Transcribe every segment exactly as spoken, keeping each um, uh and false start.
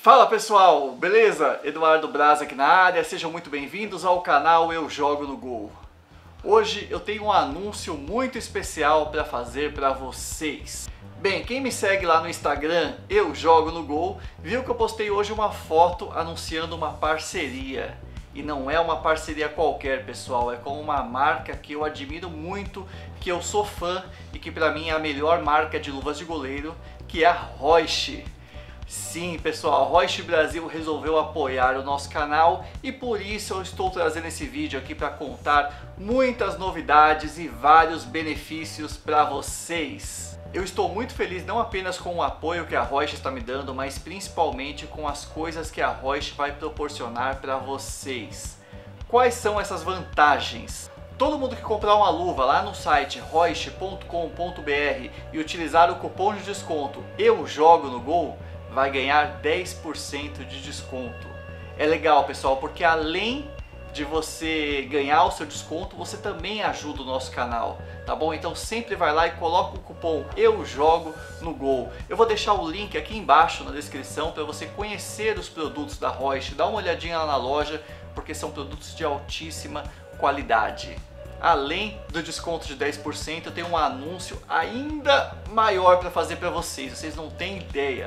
Fala pessoal, beleza? Eduardo Braz aqui na área, sejam muito bem-vindos ao canal Eu Jogo no Gol. Hoje eu tenho um anúncio muito especial para fazer para vocês. Bem, quem me segue lá no Instagram, Eu Jogo no Gol, viu que eu postei hoje uma foto anunciando uma parceria. E não é uma parceria qualquer, pessoal, é com uma marca que eu admiro muito, que eu sou fã e que para mim é a melhor marca de luvas de goleiro, que é a Reusch. Sim, pessoal, a Reusch Brasil resolveu apoiar o nosso canal e por isso eu estou trazendo esse vídeo aqui para contar muitas novidades e vários benefícios para vocês. Eu estou muito feliz não apenas com o apoio que a Reusch está me dando, mas principalmente com as coisas que a Reusch vai proporcionar para vocês. Quais são essas vantagens? Todo mundo que comprar uma luva lá no site reusch ponto com ponto br e utilizar o cupom de desconto Eu Jogo no Gol, vai ganhar dez por cento de desconto. É legal, pessoal, porque além de você ganhar o seu desconto, você também ajuda o nosso canal, tá bom? Então sempre vai lá e coloca o cupom Eu Jogo no Gol. Eu vou deixar o link aqui embaixo na descrição para você conhecer os produtos da Reusch, dá uma olhadinha lá na loja, porque são produtos de altíssima qualidade. Além do desconto de dez por cento, eu tenho um anúncio ainda maior para fazer para vocês, vocês não têm ideia.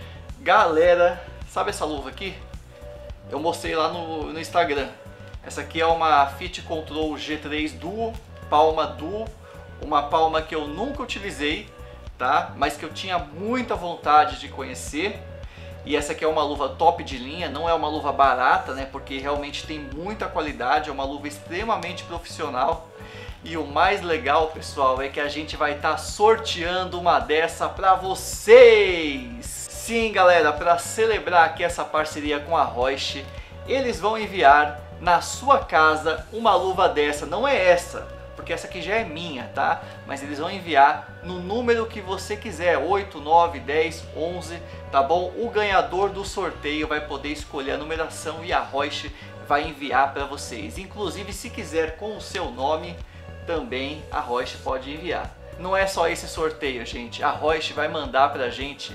Galera, sabe essa luva aqui? Eu mostrei lá no, no Instagram. Essa aqui é uma Fit Control G três Duo, palma Duo, uma palma que eu nunca utilizei, tá? Mas que eu tinha muita vontade de conhecer. E essa aqui é uma luva top de linha, não é uma luva barata, né? Porque realmente tem muita qualidade, é uma luva extremamente profissional. E o mais legal, pessoal, é que a gente vai estar sorteando uma dessa para vocês. Sim, galera, para celebrar aqui essa parceria com a Reusch, eles vão enviar na sua casa uma luva dessa. Não é essa, porque essa aqui já é minha, tá? Mas eles vão enviar no número que você quiser, oito, nove, dez, onze, tá bom? O ganhador do sorteio vai poder escolher a numeração e a Reusch vai enviar para vocês. Inclusive, se quiser com o seu nome, também a Reusch pode enviar. Não é só esse sorteio, gente. A Reusch vai mandar pra gente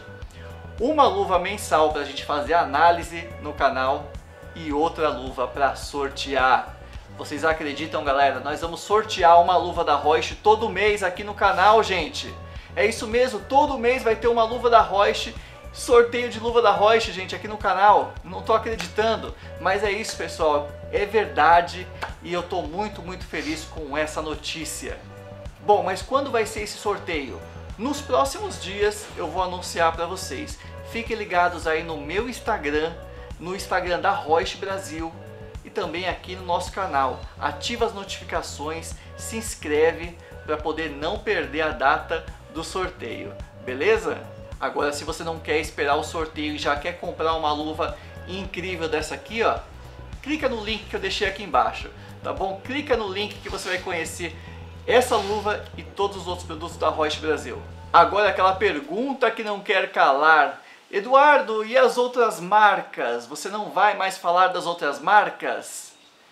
uma luva mensal para a gente fazer análise no canal e outra luva para sortear. Vocês acreditam, galera? Nós vamos sortear uma luva da Reusch todo mês aqui no canal, gente. É isso mesmo, todo mês vai ter uma luva da Reusch, sorteio de luva da Reusch, gente, aqui no canal. Não tô acreditando, mas é isso, pessoal. É verdade e eu tô muito, muito feliz com essa notícia. Bom, mas quando vai ser esse sorteio? Nos próximos dias eu vou anunciar para vocês. Fiquem ligados aí no meu Instagram, no Instagram da Reusch Brasil e também aqui no nosso canal. Ativa as notificações, se inscreve para poder não perder a data do sorteio, beleza? Agora, se você não quer esperar o sorteio e já quer comprar uma luva incrível dessa aqui, ó, clica no link que eu deixei aqui embaixo, tá bom? Clica no link que você vai conhecer essa luva e todos os outros produtos da Reusch Brasil. Agora aquela pergunta que não quer calar. Eduardo, e as outras marcas? Você não vai mais falar das outras marcas?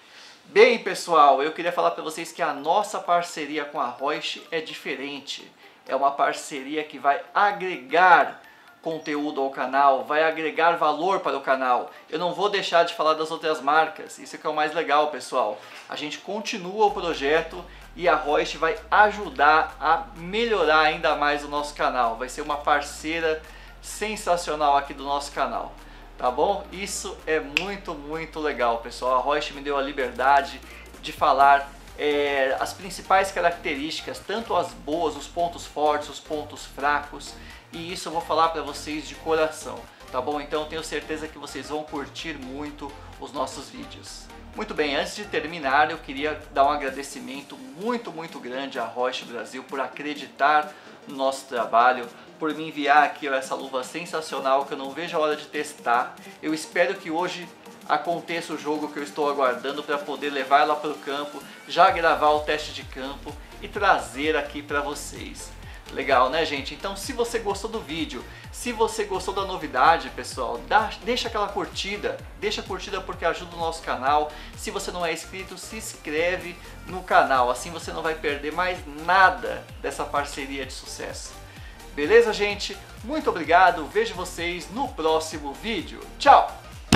Bem, pessoal, eu queria falar para vocês que a nossa parceria com a Reusch é diferente. É uma parceria que vai agregar conteúdo ao canal, vai agregar valor para o canal. Eu não vou deixar de falar das outras marcas, isso que é o mais legal, pessoal. A gente continua o projeto e a Reusch vai ajudar a melhorar ainda mais o nosso canal. Vai ser uma parceira sensacional aqui do nosso canal, tá bom? Isso é muito, muito legal, pessoal. A Reusch me deu a liberdade de falar é, as principais características, tanto as boas, os pontos fortes, os pontos fracos, e isso eu vou falar para vocês de coração, tá bom? Então eu tenho certeza que vocês vão curtir muito os nossos vídeos. Muito bem, antes de terminar, eu queria dar um agradecimento muito, muito grande à Reusch Brasil por acreditar no nosso trabalho, por me enviar aqui essa luva sensacional que eu não vejo a hora de testar. Eu espero que hoje aconteça o jogo que eu estou aguardando para poder levar ela para o campo, já gravar o teste de campo e trazer aqui para vocês. Legal, né, gente? Então, se você gostou do vídeo, se você gostou da novidade, pessoal, dá, deixa aquela curtida, deixa a curtida porque ajuda o nosso canal. Se você não é inscrito, se inscreve no canal, assim você não vai perder mais nada dessa parceria de sucesso. Beleza, gente? Muito obrigado, vejo vocês no próximo vídeo. Tchau!